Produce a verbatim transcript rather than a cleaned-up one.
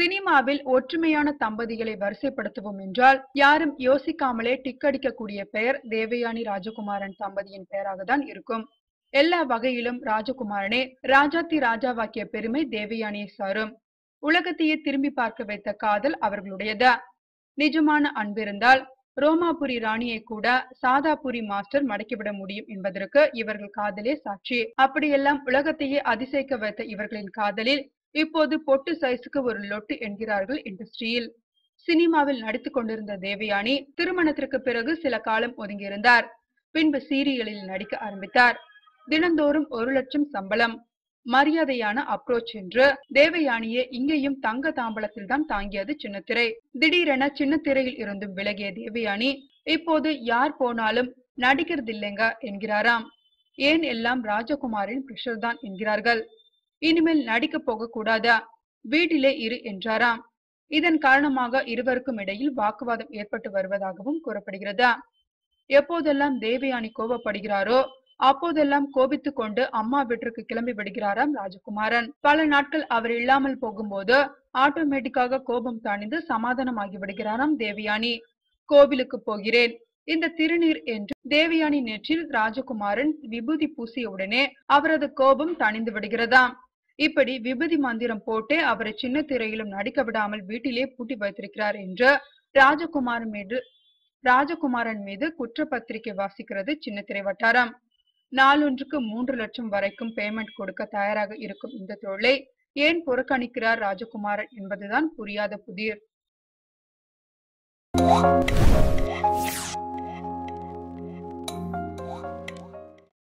சினிமாவில் ஒற்றுமையான தம்பதிகளை வரிசைப்படுத்துவோம் என்றால் யாரும் யோசிக்காமலே டிக்கடிக்கக்கூடிய பெயர் தேவயானி ராஜகுமாரன் தம்பதியின் பெயராக தான் இருக்கும். எல்லா வகையிலும் ராஜகுமாரனே ராஜாத்தி ராஜாவாக்கிய பெருமை தேவயானியை சாரும். உலகத்தையே திரும்பி பார்க்க வைத்த காதல் அவர்களுடையது. நிஜமான அன்பிருந்தால் ரோமாபுரி ராணியை கூட சாதாபுரி மாஸ்டர் மடக்கிவிட முடியும் என்பதற்கு இவர்கள் காதலே சாட்சி. அப்படியெல்லாம் உலகத்தையே அதிசயிக்க வைத்த இவர்களின் காதலில் இப்போது பொட்டு சைஸுக்கு ஒரு லொட்டு என்கிறார்கள் இண்டஸ்ட்ரியில். சினிமாவில் நடித்துக் கொண்டிருந்த தேவயானி திருமணத்திற்கு பிறகு சில காலம் ஒதுங்கியிருந்தார். பின்பு சீரியலில் நடிக்க ஆரம்பித்தார். தினந்தோறும் ஒரு லட்சம் சம்பளம், மரியாதையான அப்ரோச் என்று தேவயானியே இங்கேயும் தங்க தாம்பலத்தில் தான் தாங்கியது சின்னத்திரை. திடீரென சின்னத்திரையில் இருந்தும் விலகிய தேவயானி இப்போது யார் போனாலும் நடிக்கிறதில்லைங்க என்கிறாராம். ஏன் எல்லாம் ராஜகுமாரின் பிரஷர் தான் என்கிறார்கள். இனிமேல் நடிக்க போக கூடாதா, வீட்டிலே இரு என்றாராம். இதன் காரணமாக இருவருக்கும் இடையில் வாக்குவாதம் ஏற்பட்டு வருவதாகவும் கூறப்படுகிறது. எப்போதெல்லாம் தேவயானி கோபப்படுகிறாரோ அப்போதெல்லாம் கோபித்துக் கொண்டு அம்மா வீட்டிற்கு கிளம்பி விடுகிறாராம் ராஜகுமாரன். பல நாட்கள் அவர் இல்லாமல் போகும்போது ஆட்டோமேட்டிக்காக கோபம் தணிந்து சமாதானமாகி விடுகிறாராம் தேவயானி. கோவிலுக்கு போகிறேன், இந்த திருநீர் என்று தேவயானி நெற்றில் ராஜகுமாரன் விபூதி பூசிய உடனே அவரது கோபம் தணிந்து விடுகிறதாம். இப்படி விபூதி மந்திரம் போட்டே அவரை சின்ன திரையிலும் நடிக்க விடாமல் வீட்டிலே பூட்டி வைத்திருக்கிறார் என்று ராஜகுமாரன் மீது ராஜகுமாரன் மீது குற்றப்பத்திரிகை வாசிக்கிறது சின்ன திரை வட்டாரம். நாளொன்றுக்கு மூன்று லட்சம் வரைக்கும் பேமெண்ட் கொடுக்க தயாராக இருக்கும் இந்த தொழிலை ஏன் புறக்கணிக்கிறார் ராஜகுமாரன் என்பதுதான் புரியாத புதிர்.